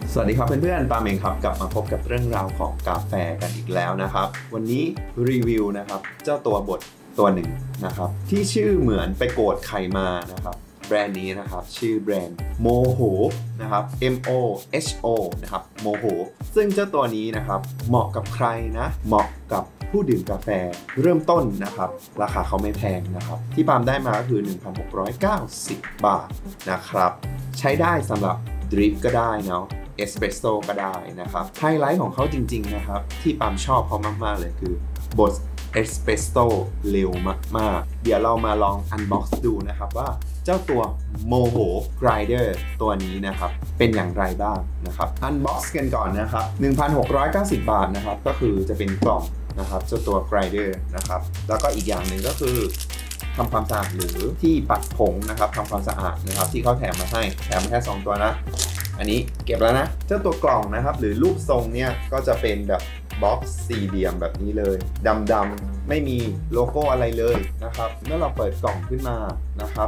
สวัสดีครับเพื่อนๆปาเมงครับกลับมาพบกับเรื่องราวของกาแฟกันอีกแล้วนะครับวันนี้รีวิวนะครับเจ้าตัวบดตัวหนึ่งนะครับที่ชื่อเหมือนไปโกรธใครมานะครับแบรนด์นี้นะครับชื่อแบรนด์โมโหนะครับ MOHO นะครับโมโหซึ่งเจ้าตัวนี้นะครับเหมาะกับใครนะเหมาะกับผู้ดื่มกาแฟเริ่มต้นนะครับราคาเขาไม่แพงนะครับที่ปาล์มได้มาก็คือ 1,690 บาทนะครับใช้ได้สำหรับดริปก็ได้เนาะเอสเปรสโซ่ก็ได้นะครับไฮไลท์ของเขาจริงๆนะครับที่ปาล์มชอบเขามากๆเลยคือบดเอสเปรสโซ่เร็วมากๆเดี๋ยวเรามาลองอันบ็อกซ์ดูนะครับว่าเจ้าตัวโมโหไกรเดอร์ตัวนี้นะครับเป็นอย่างไรบ้างนะครับอันบ็อกซ์กันก่อนนะครับ 1,690 บาทนะครับก็คือจะเป็นกล่องนะครับเจ้าตัวไกรเดอร์นะครับแล้วก็อีกอย่างหนึ่งก็คือทำความสะอาดหรือที่ปัดผงนะครับทำความสะอาดนะครับที่เขาแถมมาให้แถมมาแค่2ตัวนะอันนี้เก็บแล้วนะเจ้าตัวกล่องนะครับหรือรูปทรงเนี่ยก็จะเป็นแบบบ็อกซ์สี่เหลี่ยมแบบนี้เลยดำๆไม่มีโลโก้อะไรเลยนะครับเมื่อเราเปิดกล่องขึ้นมานะครับ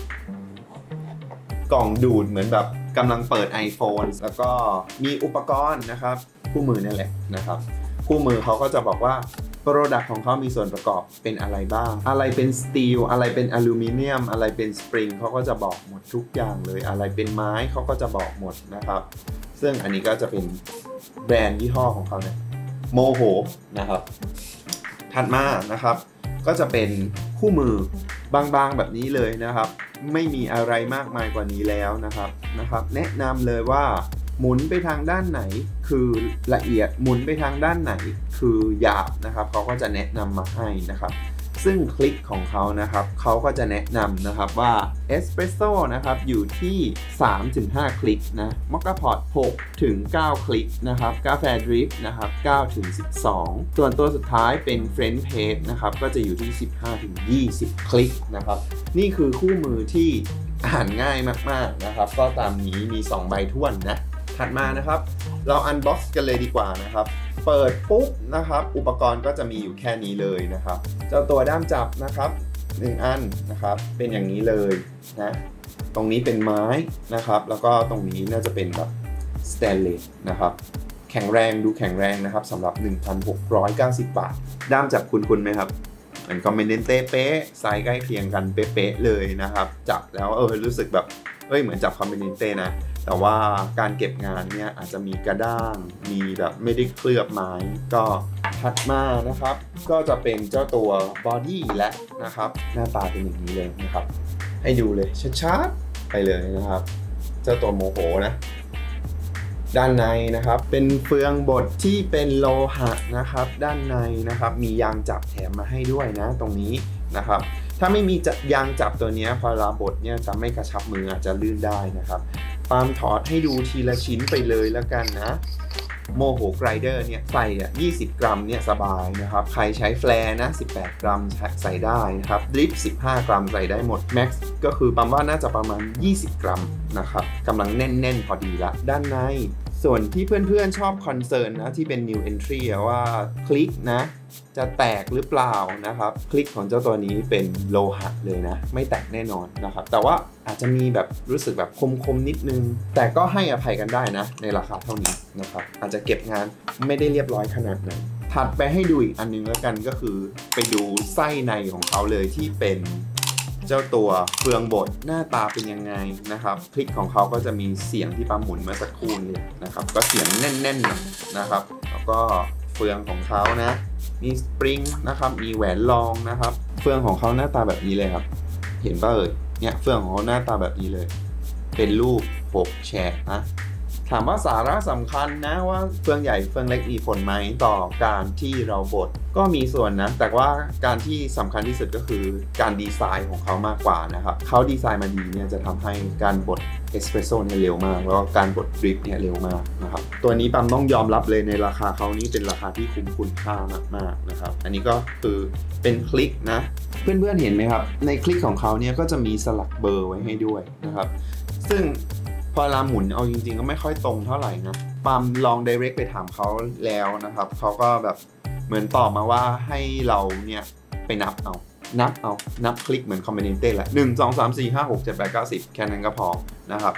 กล่องดูดเหมือนแบบกำลังเปิด iPhone แล้วก็มีอุปกรณ์นะครับคู่มือนี่แหละนะครับคู่มือเขาก็จะบอกว่าโปรดักต์ของเขามีส่วนประกอบเป็นอะไรบ้างอะไรเป็นสตีลอะไรเป็นอลูมิเนียมอะไรเป็นสปริงเขาก็จะบอกหมดทุกอย่างเลยอะไรเป็นไม้เขาก็จะบอกหมดนะครับซึ่งอันนี้ก็จะเป็นแบรนด์ยี่ห้อของเขาเนี่ยโมโหนะครับถัดมานะครับก็จะเป็นคู่มือบางๆแบบนี้เลยนะครับไม่มีอะไรมากมายกว่านี้แล้วนะครับแนะนำเลยว่าหมุนไปทางด้านไหนคือละเอียดหมุนไปทางด้านไหนคือหยาบนะครับเขาก็จะแนะนำมาให้นะครับซึ่งคลิกของเขานะครับเขาก็จะแนะนำนะครับว่าเอสเปรสโซ่นะครับอยู่ที่ 3-5 คลิกนะมอคค่าพอต 6-9 คลิกนะครับกาแฟดริปนะครับ 9-12 ส่วนตัวสุดท้ายเป็นเฟรนช์เพสนะครับก็จะอยู่ที่ 15-20 คลิกนะครับนี่คือคู่มือที่อ่านง่ายมากๆนะครับก็ตามนี้มี2ใบท้วนนะถัดมานะครับเราอันบ็อกซ์กันเลยดีกว่านะครับเปิดปุ๊บนะครับอุปกรณ์ก็จะมีอยู่แค่นี้เลยนะครับเจ้าตัวด้ามจับนะครับ1อันนะครับเป็นอย่างนี้เลยนะตรงนี้เป็นไม้นะครับแล้วก็ตรงนี้น่าจะเป็นแบบสแตนเลสนะครับแข็งแรงดูแข็งแรงนะครับสำหรับ 1,690 บาทด้ามจับคุ้นๆไหมครับมันก็ไม่เน้นเป๊ะไซส์ใกล้เคียงกันเป๊ะๆเลยนะครับจับแล้วรู้สึกแบบเหมือนจับคอมบิเนเต้นะแต่ว่าการเก็บงานเนี่ยอาจจะมีกระด้างมีแบบไม่ได้เคลือบไม้ก็ถัดมานะครับก็จะเป็นเจ้าตัวบอดี้และนะครับหน้าตาเป็นอย่างนี้เลยนะครับให้ดูเลยชัดๆไปเลยนะครับเจ้าตัวโมโหนะด้านในนะครับเป็นเฟืองบดที่เป็นโลหะนะครับด้านในนะครับมียางจับแถมมาให้ด้วยนะตรงนี้นะครับถ้าไม่มียางจับตัวนี้พอเราบดเนี่ยจะไม่กระชับมืออาจจะลื่นได้นะครับปาล์มถอดให้ดูทีละชิ้นไปเลยแล้วกันนะโมโหไกรเดอร์เนี่ยใส่20 กรัมเนี่ยสบายนะครับใครใช้แฟร์นะ18 กรัมใส่ได้นะครับดริป15 กรัมใส่ได้หมดแม็กซ์ก็คือปาล์มว่าน่าจะประมาณ20 กรัมนะครับกำลังแน่นๆพอดีละด้านในส่วนที่เพื่อนๆชอบคอนเซิร์นนะที่เป็น new entry ว่าคลิกนะจะแตกหรือเปล่านะครับคลิกของเจ้าตัวนี้เป็นโลหะเลยนะไม่แตกแน่นอนนะครับแต่ว่าอาจจะมีแบบรู้สึกแบบคมๆนิดนึงแต่ก็ให้อภัยกันได้นะในราคาเท่านี้นะครับอาจจะเก็บงานไม่ได้เรียบร้อยขนาดนั้นถัดไปให้ดูอีกอันนึงแล้วกันก็คือไปดูไส้ในของเขาเลยที่เป็นเจ้าตัวเฟืองบดหน้าตาเป็นยังไงนะครับคลิกของเขาก็จะมีเสียงที่ปั๊มหมุนเมื่อสักครู่นี้นะครับก็เสียงแน่นๆนะครับแล้วก็เฟืองของเขานะมีสปริงนะครับมีแหวนรองนะครับเฟืองของเขาหน้าตาแบบนี้เลยครับเห็นป่ะเนี่ยเฟืองของเขาหน้าตาแบบนี้เลยเป็นรูป6 แฉกนะถามว่าสาระสำคัญนะว่าเฟืองใหญ่เฟืองเล็กมีผลไหมต่อการที่เราบดก็มีส่วนนะแต่ว่าการที่สำคัญที่สุดก็คือการดีไซน์ของเขามากกว่านะครับเขาดีไซน์มาดีเนี่ยจะทำให้การบดเอสเปรสโซ่เนี่ยเร็วมากแล้วก็การบดดริปเนี่ยเร็วมากนะครับตัวนี้ปั๊มต้องยอมรับเลยในราคาเขานี้เป็นราคาที่คุ้มคุณค่ามากๆนะครับอันนี้ก็คือเป็นคลิกนะเพื่อนๆเห็นไหมครับในคลิกของเขาเนี่ยก็จะมีสลักเบอร์ไว้ให้ด้วยนะครับซึ่งพอเราหมุนเอาจริงๆก็ไม่ค่อยตรงเท่าไหร่นะปั๊มลอง direct ไปถามเขาแล้วนะครับเขาก็แบบเหมือนตอบมาว่าให้เราเนี่ยไปนับคลิกเหมือนคอมบิเนเต้แหละ1 2 3 4 5 6 7 8 9 10แค่นั้นก็พอนะครับ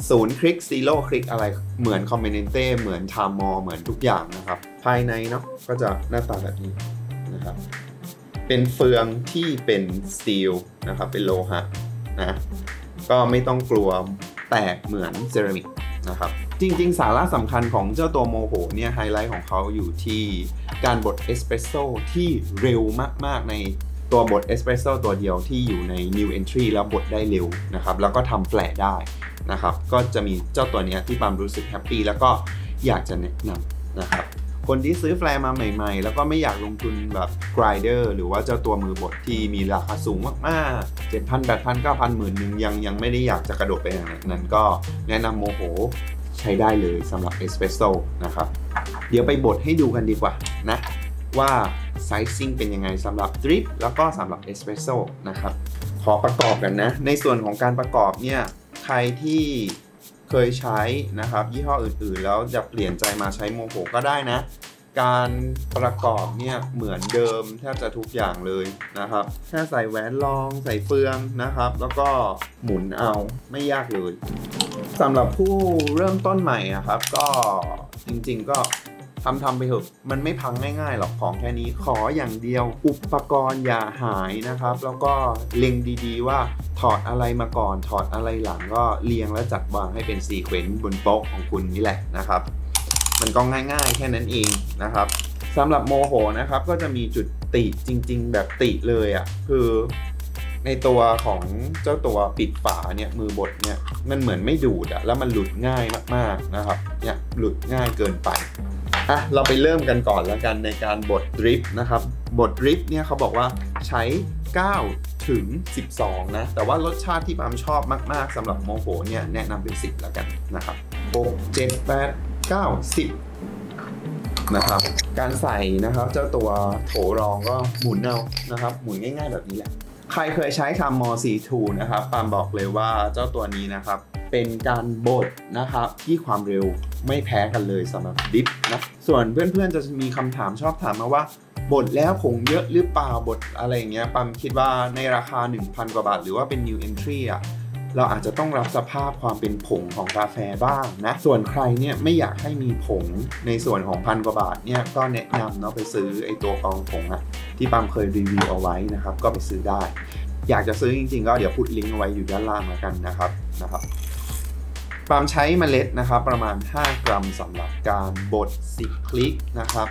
0 คลิก 0 คลิกอะไรเหมือนคอมเมนเต้เหมือนทามอเหมือนทุกอย่างนะครับภายในเนาะก็จะหน้าตาแบบนี้นะครับเป็นเฟืองที่เป็นสตีลนะครับเป็นโลหะนะก็ไม่ต้องกลัวแตกเหมือนเซรามิกนะครับจริงๆสาระสำคัญของเจ้าตัวโมโหเนี่ยไฮไลท์ของเขาอยู่ที่การบดเอสเปรสโซ่ที่เร็วมากๆในตัวบดเอสเปรสโซ่ตัวเดียวที่อยู่ใน New Entry แล้วบดได้เร็วนะครับแล้วก็ทำแฟลร์ได้นะครับก็จะมีเจ้าตัวนี้ที่ปามรู้สึกแฮปปี้แล้วก็อยากจะแนะนำนะครับคนที่ซื้อแฟลร์มาใหม่ๆแล้วก็ไม่อยากลงทุนแบบ grinder หรือว่าเจ้าตัวมือบดที่มีราคาสูงมากๆ 7,000 8,000 9,000 10,000ยังไม่ได้อยากจะกระโดดไปอย่างนั้นก็แนะนำโมโหใช้ได้เลยสำหรับเอสเปรสโซ่นะครับเดี๋ยวไปบดให้ดูกันดีกว่านะว่าไซซิ่งเป็นยังไงสำหรับดริปแล้วก็สำหรับเอสเปรสโซ่นะครับขอประกอบกันนะในส่วนของการประกอบเนี่ยใครที่เคยใช้นะครับยี่ห้ออื่นๆแล้วจะเปลี่ยนใจมาใช้โมโหก็ได้นะการประกอบเนี่ยเหมือนเดิมแทบจะทุกอย่างเลยนะครับแค่ใส่แหวนรองใส่เฟืองนะครับแล้วก็หมุนเอาไม่ยากเลยสำหรับผู้เริ่มต้นใหม่นะครับก็จริงๆก็ทำไปเถอะมันไม่พังง่ายๆหรอกของแค่นี้ขออย่างเดียวอุปกรณ์อย่าหายนะครับแล้วก็เล็งดีๆว่าถอดอะไรมาก่อนถอดอะไรหลังก็เรียงและจัดวางให้เป็นซีเควนซ์บนโต๊ะของคุณนี่แหละนะครับมันก็ง่ายๆแค่นั้นเองนะครับสำหรับโมโหนะครับก็จะมีจุดติจริงๆแบบติเลยอ่ะคือในตัวของเจ้าตัวปิดฝาเนี่ยมือบดเนี่ยมันเหมือนไม่ดูดอะแล้วมันหลุดง่ายมากๆนะครับเนี่ยหลุดง่ายเกินไปเราไปเริ่มกันก่อนแล้วกันในการบดดริปนะครับบดดริปเนี่ยเขาบอกว่าใช้9ถึง12นะแต่ว่ารสชาติที่ปามชอบมากๆสำหรับโมโหเนี่ยแนะนำเป็น10แล้วกันนะครับ6 7 8 9 10นะครับการใส่นะครับเจ้าตัวโถรองก็หมุนเอานะครับหมุนง่ายๆแบบนี้แหละใครเคยใช้ทำมอC2นะครับปามบอกเลยว่าเจ้าตัวนี้นะครับเป็นการบดนะครับที่ความเร็วไม่แพ้กันเลยสำหรับดิฟนะส่วนเพื่อนๆจะมีคำถามชอบถามมาว่าบดแล้วผงเยอะหรือเปล่าบดอะไรอย่างเงี้ยปามคิดว่าในราคา 1,000 กว่าบาทหรือว่าเป็น New Entry เราอาจจะต้องรับสภาพความเป็นผงของกาแฟบ้างนะส่วนใครเนี่ยไม่อยากให้มีผงในส่วนของ1,000 กว่าบาทเนี่ยก็แนะนำเนาะไปซื้อไอตัวกองผงที่ปามเคยรีวิวเอาไว้นะครับก็ไปซื้อได้อยากจะซื้อจริงๆก็เดี๋ยวพุทลิงก์เอาไว้อยู่ด้านล่างแล้วกันนะครับปามใช้เมล็ดนะครับประมาณ5 กรัมสำหรับการบด10 คลิกนะครับ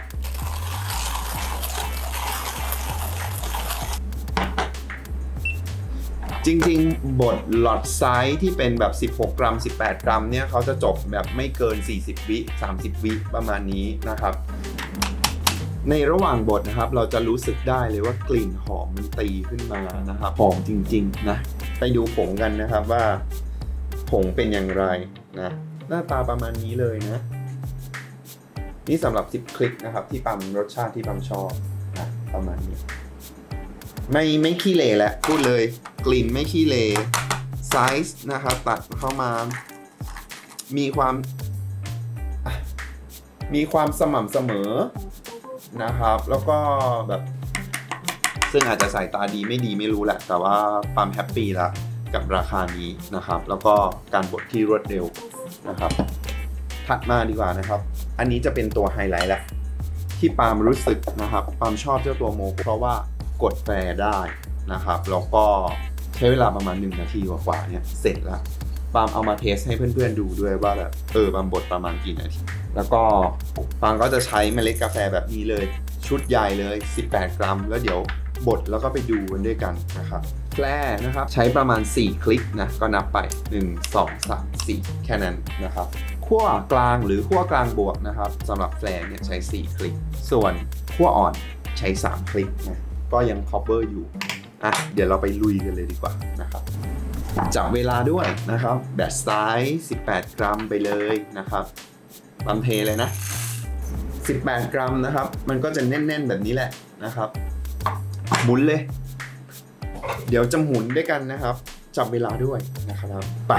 จริงๆบดหลอดไซส์ที่เป็นแบบ16 กรัม18 กรัมเนี่ยเขาจะจบแบบไม่เกิน40 วิ30 วิประมาณนี้นะครับในระหว่างบดนะครับเราจะรู้สึกได้เลยว่ากลิ่นหอมมันตีขึ้นมานะครับหอมจริงๆนะไปดูผงกันนะครับว่าผงเป็นอย่างไรนะหน้าตาประมาณนี้เลยนะนี่สำหรับ10 คลิกนะครับที่ปั๊มรสชาติที่ปั๊มชอบนะประมาณนี้ไม่ขี้เหร่แหละพูดเลยกลิ่นไม่ขี้เหร่ไซส์นะครับตัดเข้ามามีความสม่ำเสมอนะครับแล้วก็แบบซึ่งอาจจะสายตาดีไม่ดีไม่รู้แหละแต่ว่าปั๊มแฮปปี้แล้วกับราคานี้นะครับแล้วก็การบดที่รวดเร็วนะครับถัดมาดีกว่านะครับอันนี้จะเป็นตัวไฮไลท์แหละที่ปามรู้สึกนะครับปามชอบเจ้าตัวโมเพราะว่ากดแฟร์ได้นะครับแล้วก็ใช้เวลาประมาณ1 นาทีกว่าเนี่ยเสร็จแล้วปามเอามาเทสให้เพื่อนๆดูด้วยว่าแบบปามบดประมาณกี่นาทีแล้วก็ปามก็จะใช้เมล็ดกาแฟแบบนี้เลยชุดใหญ่เลย18 กรัมแล้วเดี๋ยวบดแล้วก็ไปดูกันด้วยกันนะครับแฟร์นะครับใช้ประมาณ4 คลิกนะก็นับไป1 2 3 4แค่นั้นนะครับขั้วกลางหรือขั้วกลางบวกนะครับสำหรับแฟร์เนี่ยใช้4 คลิกส่วนขั้วอ่อนใช้3 คลิกนะก็ยัง cover อยู่เดี๋ยวเราไปลุยกันเลยดีกว่านะครับจับเวลาด้วยนะครับแบตไซส์18 กรัมไปเลยนะครับปั๊มเทเลยนะ18 กรัมนะครับมันก็จะแน่นๆแบบนี้แหละนะครับหมุนเลยเดี๋ยวจะหมุนด้วยกันนะครับจับเวลาด้วยนะครับไป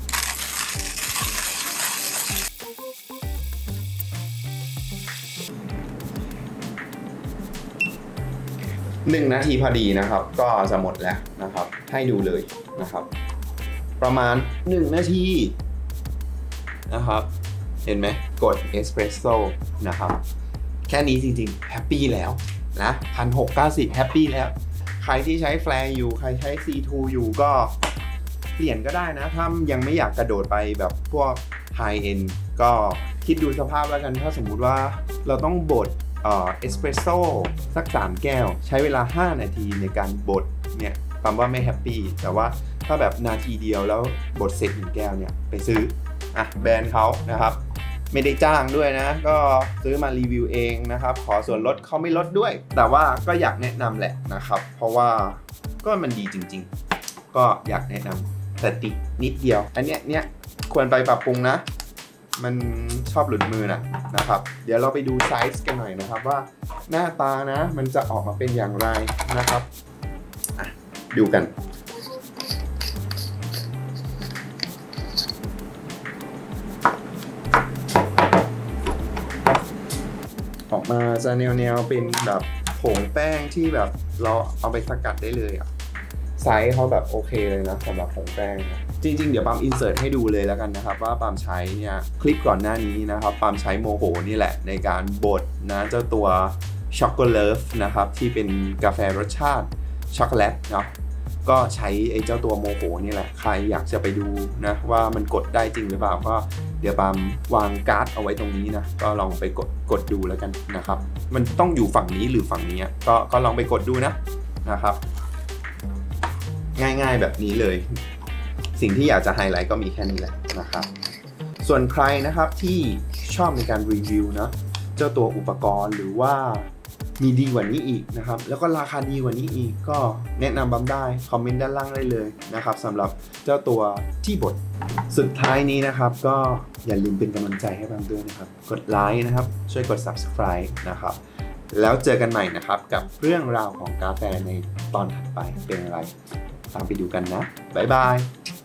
1 นาทีพอดีนะครับก็จะหมดแล้วนะครับให้ดูเลยนะครับประมาณ1 นาทีนะครับเห็นไหมกดเอสเปรสโซ่นะครับแค่นี้จริงๆแฮปปี้แล้วนะ1,690แฮปปี้แล้วใครที่ใช้แฟร์อยู่ใครใช้ C2 อยู่ก็เปลี่ยนก็ได้นะถ้ายังไม่อยากกระโดดไปแบบพวกไฮเอ็นก็คิดดูสภาพแล้วกันถ้าสมมุติว่าเราต้องบดเอสเปรสโซ่สัก3แก้วใช้เวลา5นาทีในการบดเนี่ยแปลว่าไม่แฮปปี้แต่ว่าถ้าแบบนาทีเดียวแล้วบดเสร็จ1แก้วเนี่ยไปซื้อแบรนด์เขานะครับไม่ได้จ้างด้วยนะก็ซื้อมารีวิวเองนะครับขอส่วนลดเขาไม่ลดด้วยแต่ว่าก็อยากแนะนำแหละนะครับเพราะว่าก็มันดีจริงๆก็อยากแนะนำแต่ติดนิดเดียวอันเนี้ยควรไปปรับปรุงนะมันชอบหลุดมือนะครับเดี๋ยวเราไปดูไซส์กันหน่อยนะครับว่าหน้าตานะมันจะออกมาเป็นอย่างไรนะครับดูกันออกมาจะแนวเป็นแบบผงแป้งที่แบบเราเอาไปสกัดได้เลยไซส์เขาแบบโอเคเลยนะสำหรับผงแป้งจริงๆเดี๋ยวปามอินเสิร์ตให้ดูเลยแล้วกันนะครับว่าปามใช้เนี่ยคลิปก่อนหน้านี้นะครับปามใช้โมโหนี่แหละในการบดนะเจ้าตัวช็อกโกแลตนะครับที่เป็นกาแฟรสชาติช็อกโกแลตเนาะก็ใช้ไอ้เจ้าตัวโมโหนี่แหละใครอยากจะไปดูนะว่ามันกดได้จริงหรือเปล่าก็เดี๋ยวปามวางการ์ดเอาไว้ตรงนี้นะก็ลองไปกดดูแล้วกันนะครับมันต้องอยู่ฝั่งนี้หรือฝั่งนี้ก็ลองไปกดดูนะครับง่ายๆแบบนี้เลยสิ่งที่อยากจะไฮไลท์ก็มีแค่นี้แหละนะครับส่วนใครนะครับที่ชอบในการรีวิวนะเจ้าตัวอุปกรณ์หรือว่ามีดีกว่านี้อีกนะครับแล้วก็ราคาดีกว่านี้อีกก็แนะนำบัมได้คอมเมนต์ด้านล่างได้เลยนะครับสำหรับเจ้าตัวที่บดสุดท้ายนี้นะครับก็อย่าลืมเป็นกำลังใจให้บัมด้วยนะครับกดไลค์นะครับช่วยกด Subscribe นะครับแล้วเจอกันใหม่นะครับกับเรื่องราวของกาแฟในตอนถัดไปเป็นอะไรตามไปดูกันนะบ๊ายบาย